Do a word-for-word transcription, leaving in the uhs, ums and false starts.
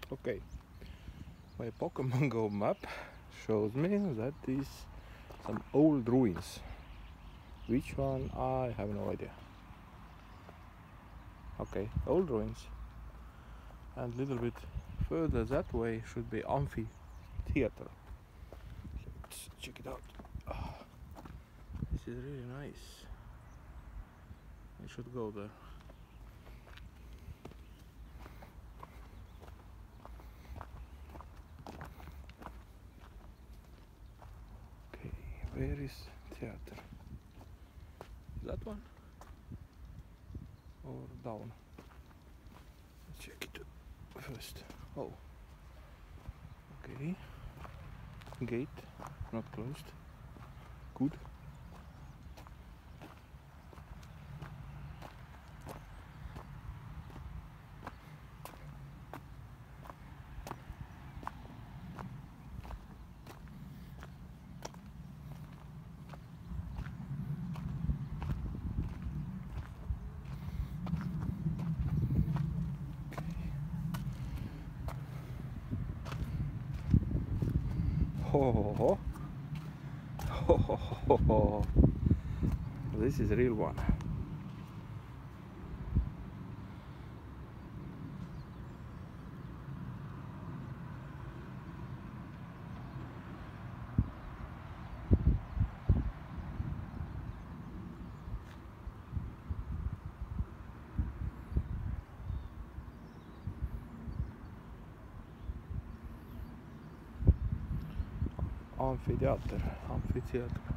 Okay, my Pokemon Go map shows me that is some old ruins. Which one? I have no idea. Okay, old ruins. And a little bit further that way should be amphitheater. Let's check it out. Ah, this is really nice. I should go there. Okay, where is theater? That one? Or down? Let's check it first. Oh. Okay. Gate not closed. Good. Ho ho ho. Ho ho ho ho. This is a real one. Amphitheater, amphitheater.